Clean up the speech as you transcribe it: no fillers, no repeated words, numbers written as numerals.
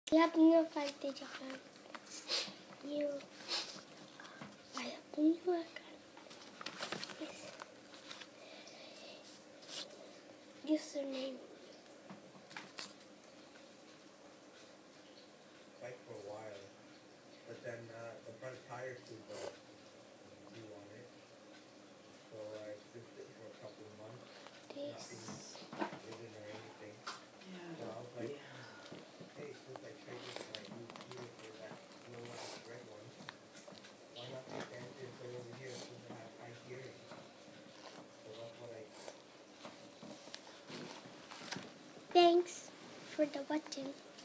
I have new Fantage account. I have new account. Yes. Username. Like for a while, but then the front tire too broke. You want it? So I fixed it for a couple of months. Nothing isn't or anything. So I was like, hey, since I traded my new Kia for that no last red one, why not take Fantage and put it over here since I have high hearing? So that's what I. Thanks for the watching.